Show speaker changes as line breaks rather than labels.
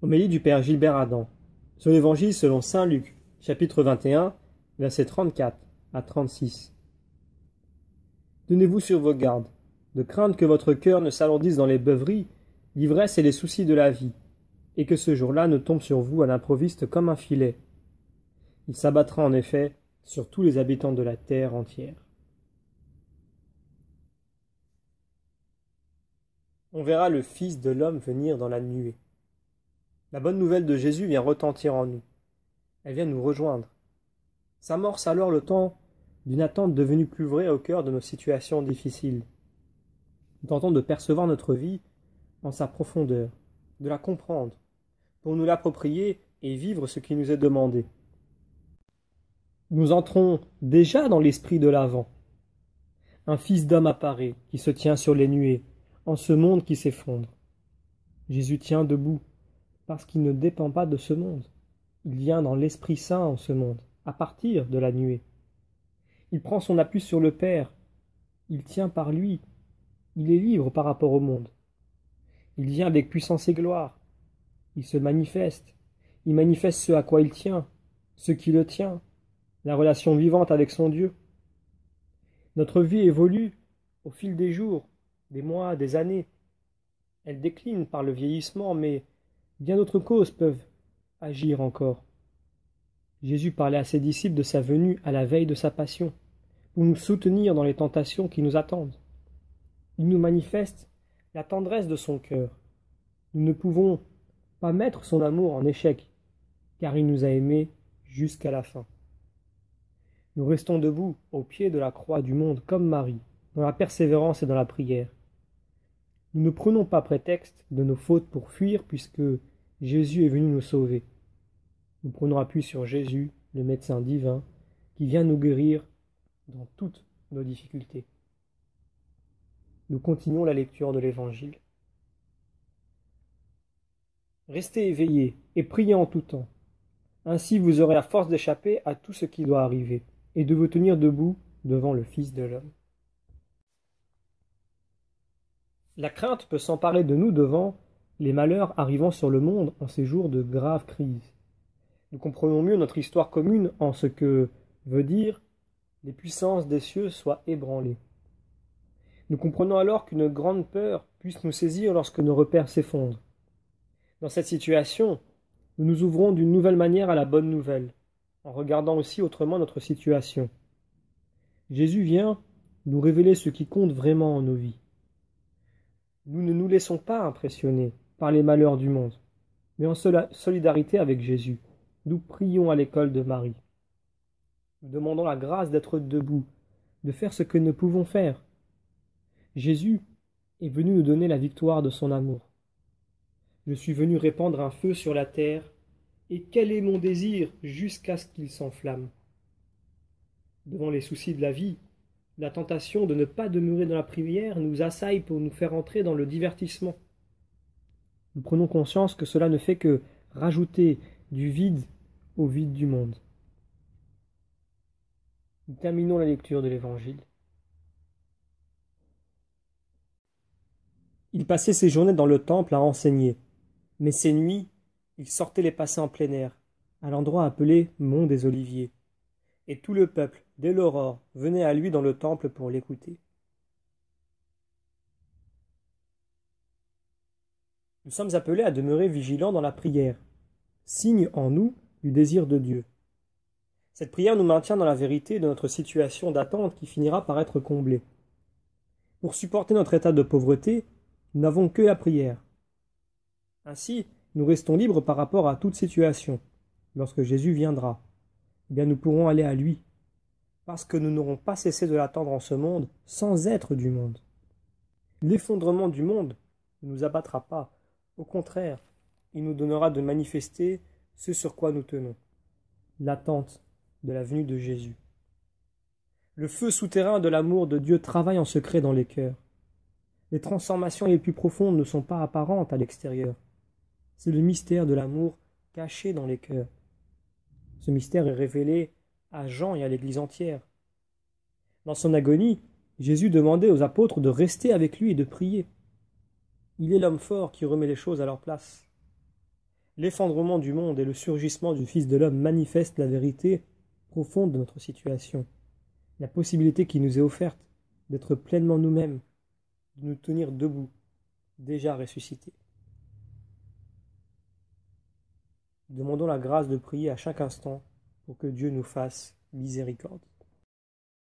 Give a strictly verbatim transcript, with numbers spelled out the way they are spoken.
Homélie du Père Gilbert Adam sur l'Évangile selon saint Luc, chapitre vingt et un, versets trente-quatre à trente-six. Tenez-vous sur vos gardes, de crainte que votre cœur ne s'alourdisse dans les beuveries, l'ivresse et les soucis de la vie, et que ce jour-là ne tombe sur vous à l'improviste comme un filet. Il s'abattra en effet sur tous les habitants de la terre entière. On verra le Fils de l'homme venir dans la nuée. La bonne nouvelle de Jésus vient retentir en nous. Elle vient nous rejoindre. S'amorce alors le temps d'une attente devenue plus vraie au cœur de nos situations difficiles. Nous tentons de percevoir notre vie en sa profondeur, de la comprendre, pour nous l'approprier et vivre ce qui nous est demandé. Nous entrons déjà dans l'esprit de l'avant. Un fils d'homme apparaît, qui se tient sur les nuées, en ce monde qui s'effondre. Jésus tient debout, parce qu'il ne dépend pas de ce monde. Il vient dans l'Esprit Saint en ce monde, à partir de la nuée. Il prend son appui sur le Père. Il tient par lui. Il est libre par rapport au monde. Il vient avec puissance et gloire. Il se manifeste. Il manifeste ce à quoi il tient, ce qui le tient, la relation vivante avec son Dieu. Notre vie évolue au fil des jours, des mois, des années. Elle décline par le vieillissement, mais bien d'autres causes peuvent agir encore. Jésus parlait à ses disciples de sa venue à la veille de sa passion, pour nous soutenir dans les tentations qui nous attendent. Il nous manifeste la tendresse de son cœur. Nous ne pouvons pas mettre son amour en échec, car il nous a aimés jusqu'à la fin. Nous restons debout au pied de la croix du monde comme Marie, dans la persévérance et dans la prière. Nous ne prenons pas prétexte de nos fautes pour fuir, puisque Jésus est venu nous sauver. Nous prenons appui sur Jésus, le médecin divin, qui vient nous guérir dans toutes nos difficultés. Nous continuons la lecture de l'Évangile. Restez éveillés et priez en tout temps. Ainsi vous aurez la force d'échapper à tout ce qui doit arriver, et de vous tenir debout devant le Fils de l'homme. La crainte peut s'emparer de nous devant les malheurs arrivant sur le monde en ces jours de graves crises. Nous comprenons mieux notre histoire commune en ce que veut dire « les puissances des cieux soient ébranlées ». Nous comprenons alors qu'une grande peur puisse nous saisir lorsque nos repères s'effondrent. Dans cette situation, nous nous ouvrons d'une nouvelle manière à la bonne nouvelle, en regardant aussi autrement notre situation. Jésus vient nous révéler ce qui compte vraiment en nos vies. Nous ne nous laissons pas impressionner par les malheurs du monde, mais en solidarité avec Jésus, nous prions à l'école de Marie. Nous demandons la grâce d'être debout, de faire ce que nous pouvons faire. Jésus est venu nous donner la victoire de son amour. Je suis venu répandre un feu sur la terre, et quel est mon désir jusqu'à ce qu'il s'enflamme. Devant les soucis de la vie, la tentation de ne pas demeurer dans la prière nous assaille pour nous faire entrer dans le divertissement. Nous prenons conscience que cela ne fait que rajouter du vide au vide du monde. Nous terminons la lecture de l'Évangile. Il passait ses journées dans le temple à enseigner, mais ses nuits, il sortait les passer en plein air, à l'endroit appelé Mont des Oliviers. Et tout le peuple, dès l'aurore, venait à lui dans le temple pour l'écouter. Nous sommes appelés à demeurer vigilants dans la prière, signe en nous du désir de Dieu. Cette prière nous maintient dans la vérité de notre situation d'attente qui finira par être comblée. Pour supporter notre état de pauvreté, nous n'avons que la prière. Ainsi, nous restons libres par rapport à toute situation. Lorsque Jésus viendra, eh bien nous pourrons aller à lui, parce que nous n'aurons pas cessé de l'attendre en ce monde sans être du monde. L'effondrement du monde ne nous abattra pas. Au contraire, il nous donnera de manifester ce sur quoi nous tenons, l'attente de la venue de Jésus. Le feu souterrain de l'amour de Dieu travaille en secret dans les cœurs. Les transformations les plus profondes ne sont pas apparentes à l'extérieur. C'est le mystère de l'amour caché dans les cœurs. Ce mystère est révélé à Jean et à l'Église entière. Dans son agonie, Jésus demandait aux apôtres de rester avec lui et de prier. Il est l'homme fort qui remet les choses à leur place. L'effondrement du monde et le surgissement du Fils de l'homme manifestent la vérité profonde de notre situation, la possibilité qui nous est offerte d'être pleinement nous-mêmes, de nous tenir debout, déjà ressuscités. Demandons la grâce de prier à chaque instant pour que Dieu nous fasse miséricorde.